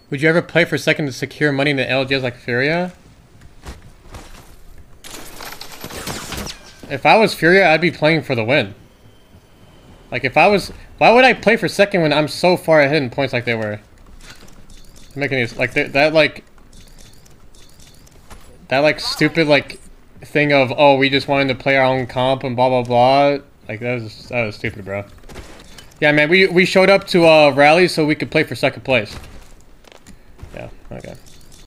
Would you ever play for second to secure money in the LGS like Furia? If I was Furia, I'd be playing for the win. Like if I was, why would I play for second when I'm so far ahead in points like they were? Making these like that like stupid like thing of, oh, we just wanted to play our own comp and blah blah blah. Like that was stupid, bro. Yeah, man, we showed up to rally so we could play for second place. Yeah, okay.